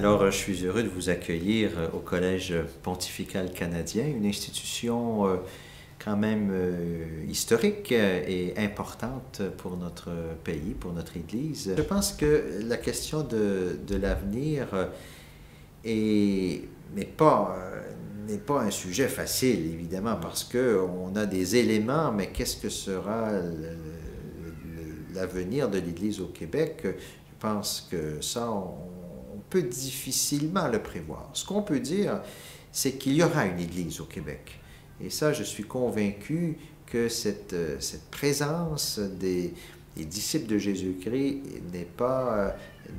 Alors, je suis heureux de vous accueillir au Collège pontifical canadien, une institution quand même historique et importante pour notre pays, pour notre Église. Je pense que la question de l'avenir n'est pas un sujet facile, évidemment, parce qu'on a des éléments, mais qu'est-ce que sera l'avenir de l'Église au Québec? Je pense que ça, on peut difficilement le prévoir. Ce qu'on peut dire, c'est qu'il y aura une Église au Québec. Et ça, je suis convaincu que cette présence des disciples de Jésus-Christ n'est pas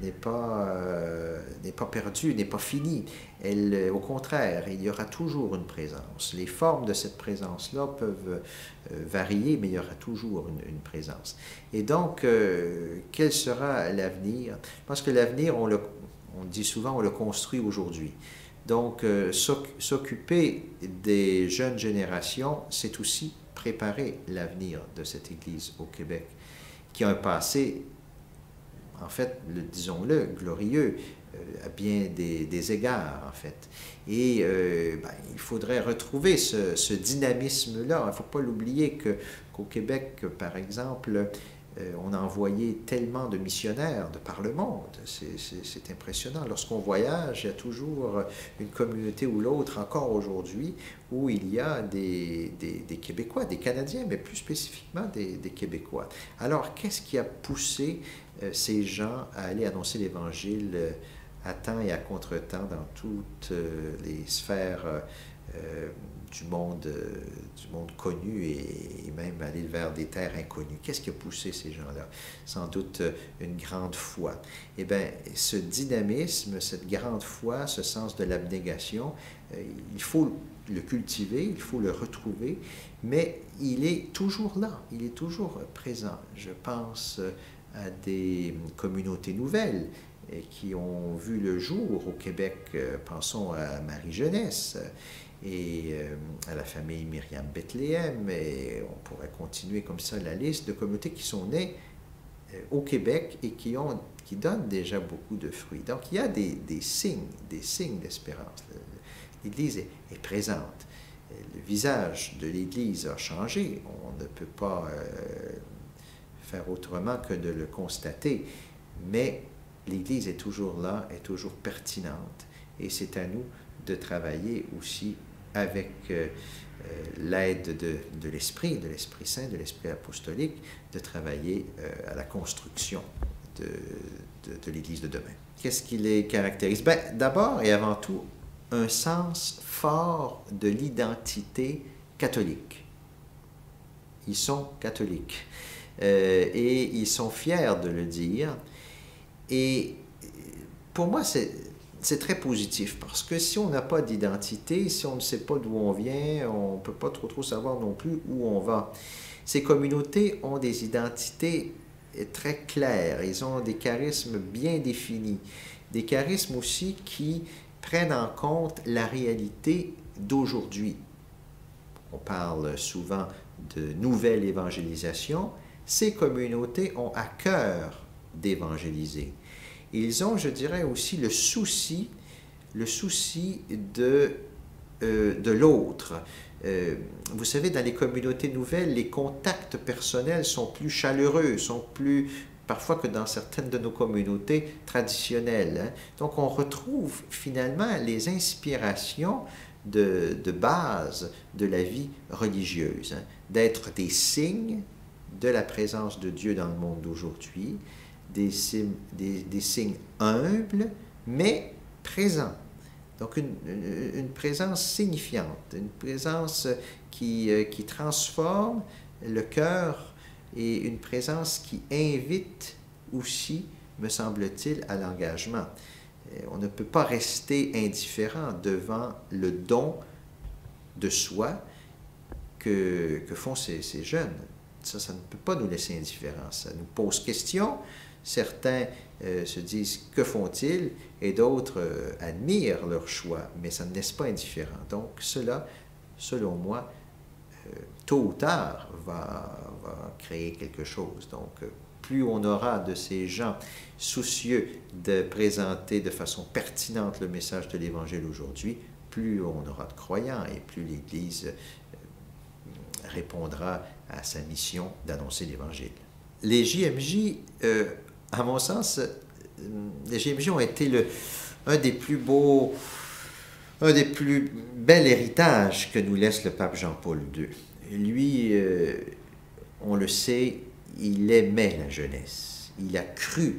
perdue, n'est pas finie. Au contraire, il y aura toujours une présence. Les formes de cette présence-là peuvent varier, mais il y aura toujours une présence. Et donc, quel sera l'avenir? Je pense que l'avenir, on dit souvent, on le construit aujourd'hui. Donc, s'occuper des jeunes générations, c'est aussi préparer l'avenir de cette Église au Québec, qui a un passé, en fait, disons-le, glorieux, à bien des égards, en fait. Et il faudrait retrouver ce dynamisme-là. Il ne faut pas l'oublier qu'au Québec, par exemple, on a envoyé tellement de missionnaires de par le monde. C'est impressionnant. Lorsqu'on voyage, il y a toujours une communauté ou l'autre, encore aujourd'hui, où il y a des Québécois, des Canadiens, mais plus spécifiquement des Québécois. Alors, qu'est-ce qui a poussé ces gens à aller annoncer l'Évangile à temps et à contre-temps dans toutes les sphères du monde connu et même aller vers des terres inconnues? Qu'est-ce qui a poussé ces gens-là? Sans doute une grande foi. Eh bien, ce dynamisme, cette grande foi, ce sens de l'abnégation, il faut le cultiver, il faut le retrouver, mais il est toujours là, il est toujours présent. Je pense à des communautés nouvelles qui ont vu le jour au Québec. Pensons à Marie Jeunesse et à la famille Myriam Bethléem, et on pourrait continuer comme ça la liste de communautés qui sont nées au Québec et qui donnent déjà beaucoup de fruits. Donc il y a des signes d'espérance. L'Église est présente. Le visage de l'Église a changé. On ne peut pas faire autrement que de le constater, mais l'Église est toujours là, est toujours pertinente, et c'est à nous de travailler aussi avec l'aide de l'Esprit Saint, de l'Esprit apostolique, de travailler à la construction de l'Église de demain. Qu'est-ce qui les caractérise? Bien, d'abord et avant tout, un sens fort de l'identité catholique. Ils sont catholiques et ils sont fiers de le dire. Et pour moi, c'est très positif, parce que si on n'a pas d'identité, si on ne sait pas d'où on vient, on ne peut pas trop savoir non plus où on va. Ces communautés ont des identités très claires, ils ont des charismes bien définis, des charismes aussi qui prennent en compte la réalité d'aujourd'hui. On parle souvent de nouvelle évangélisation. Ces communautés ont à cœur d'évangéliser. Ils ont, je dirais, aussi le souci de l'autre. Vous savez, dans les communautés nouvelles, les contacts personnels sont plus chaleureux, sont plus parfois que dans certaines de nos communautés traditionnelles. Hein. Donc, on retrouve finalement les inspirations de base de la vie religieuse, hein, d'être des signes de la présence de Dieu dans le monde d'aujourd'hui, des signes humbles, mais présents. Donc, une présence signifiante, une présence qui transforme le cœur, et une présence qui invite aussi, me semble-t-il, à l'engagement. On ne peut pas rester indifférent devant le don de soi que font ces jeunes. Ça ne peut pas nous laisser indifférents. Ça nous pose question. Certains se disent « que font-ils » et d'autres admirent leur choix, mais ça ne laisse pas indifférent. Donc cela, selon moi, tôt ou tard, va créer quelque chose. Donc plus on aura de ces gens soucieux de présenter de façon pertinente le message de l'Évangile aujourd'hui, plus on aura de croyants et plus l'Église répondra à sa mission d'annoncer l'Évangile. Les JMJ, à mon sens, les JMJ ont été un des plus beaux, un des plus bels héritages que nous laisse le pape Jean-Paul II. Lui, on le sait, il aimait la jeunesse. Il a cru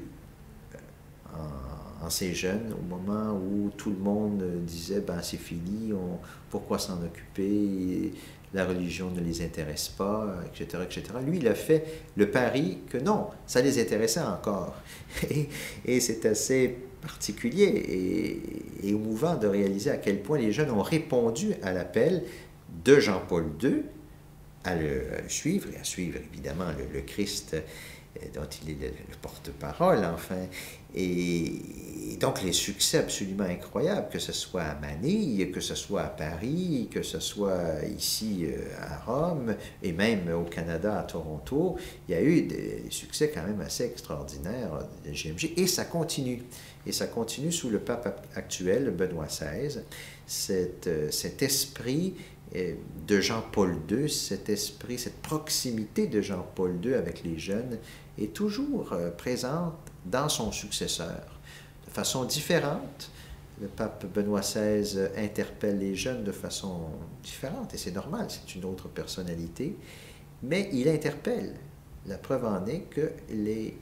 en ces jeunes au moment où tout le monde disait ben, c'est fini, pourquoi s'en occuper, la religion ne les intéresse pas, etc., etc. Lui, il a fait le pari que non, ça les intéressait encore. Et c'est assez particulier et émouvant de réaliser à quel point les jeunes ont répondu à l'appel de Jean-Paul II à le suivre, et à suivre évidemment le Christ dont il est le porte-parole, enfin. Et donc les succès absolument incroyables, que ce soit à Manille, que ce soit à Paris, que ce soit ici à Rome, et même au Canada, à Toronto, il y a eu des succès quand même assez extraordinaires de JMJ, et ça continue. Et ça continue sous le pape actuel, Benoît XVI, cet esprit de Jean-Paul II, cet esprit, cette proximité de Jean-Paul II avec les jeunes est toujours présente dans son successeur. De façon différente, le pape Benoît XVI interpelle les jeunes de façon différente, et c'est normal, c'est une autre personnalité, mais il interpelle. La preuve en est que les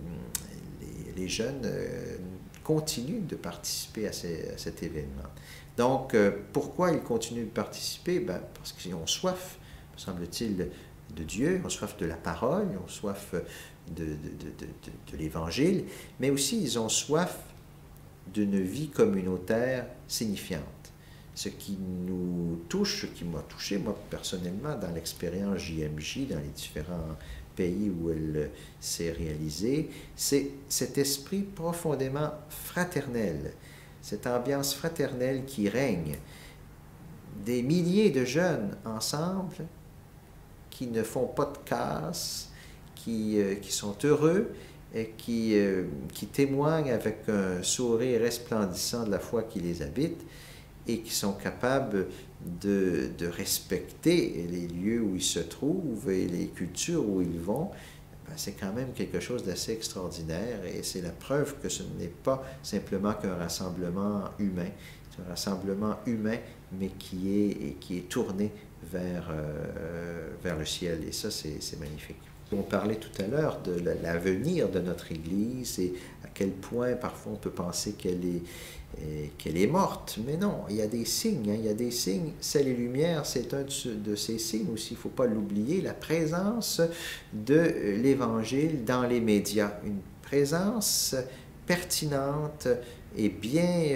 jeunes continuent de participer à cet événement. Donc, pourquoi ils continuent de participer? Ben, parce qu'ils ont soif, me semble-t-il, de Dieu, ils ont soif de la parole, ils ont soif de l'Évangile, mais aussi ils ont soif d'une vie communautaire signifiante. Ce qui nous touche, ce qui m'a touché, moi, personnellement, dans l'expérience JMJ, dans les différents pays où elle s'est réalisée, c'est cet esprit profondément fraternel, cette ambiance fraternelle qui règne. Des milliers de jeunes ensemble, qui ne font pas de casse, qui sont heureux, et qui témoignent avec un sourire resplendissant de la foi qui les habite, et qui sont capables de respecter les lieux où ils se trouvent et les cultures où ils vont. Ben, c'est quand même quelque chose d'assez extraordinaire, et c'est la preuve que ce n'est pas simplement qu'un rassemblement humain. C'est un rassemblement humain, mais qui est tourné vers le ciel, et ça, c'est magnifique. On parlait tout à l'heure de l'avenir de notre Église et à quel point parfois on peut penser qu'elle est morte, mais non, il y a des signes, hein, il y a des signes. Sel et lumière, c'est un de ces signes aussi, il ne faut pas l'oublier, la présence de l'Évangile dans les médias, une présence pertinente et bien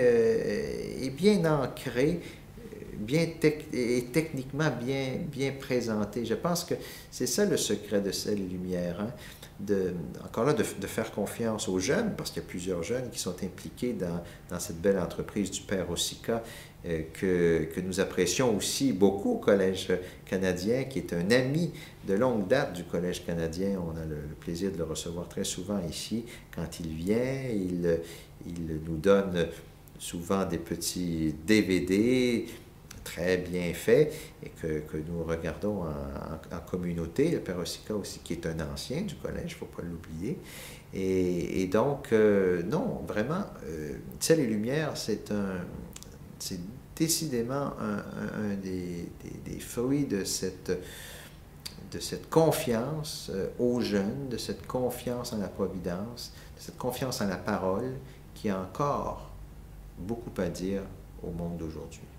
ancrée, et techniquement bien présenté. Je pense que c'est ça le secret de Sel et Lumière, hein? Encore là, de faire confiance aux jeunes, parce qu'il y a plusieurs jeunes qui sont impliqués dans cette belle entreprise du Père Ossica, que nous apprécions aussi beaucoup au Collège canadien, qui est un ami de longue date du Collège canadien. On a le plaisir de le recevoir très souvent ici. Quand il vient, il nous donne souvent des petits DVD très bien fait, et que nous regardons en communauté. Le Père Ossica aussi, qui est un ancien du collège, il ne faut pas l'oublier. Et donc, non, vraiment, Sel et Lumière, c'est décidément un des fruits de cette confiance aux jeunes, de cette confiance en la providence, de cette confiance en la parole, qui a encore beaucoup à dire au monde d'aujourd'hui.